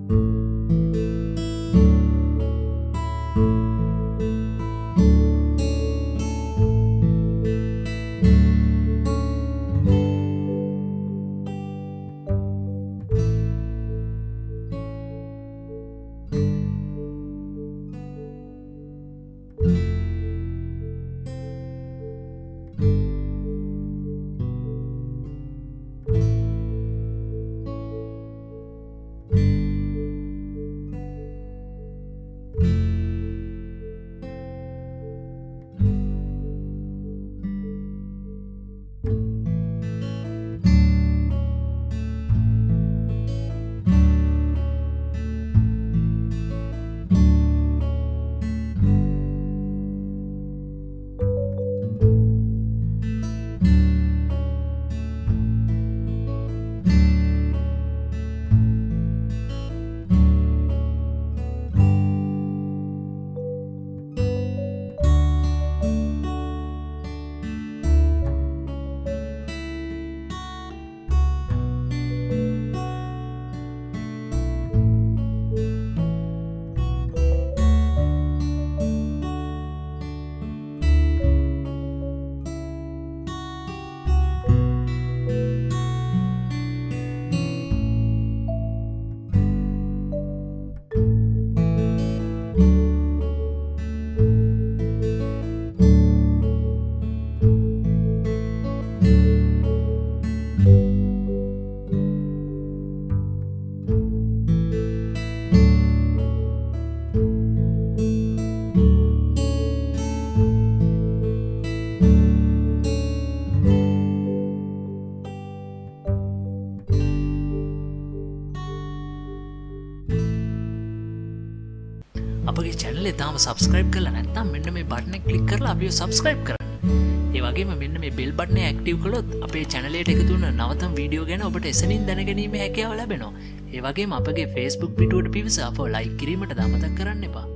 අපගේ channel එක තාම subscribe කරලා නැත්නම් මෙන්න මේ button එක click කරලා අපිව subscribe කරන්න. ඒ වගේම මෙන්න මේ bell button එක active කළොත් අපේ channel එකට එකතු වෙන නවතම වීඩියෝ ගැන ඔබට එසනින් දැනගැනීමේ හැකියාව ලැබෙනවා. ඒ වගේම අපගේ Facebook පිටුවට පිවිස අපව like කිරීමට අමතක කරන්න එපා.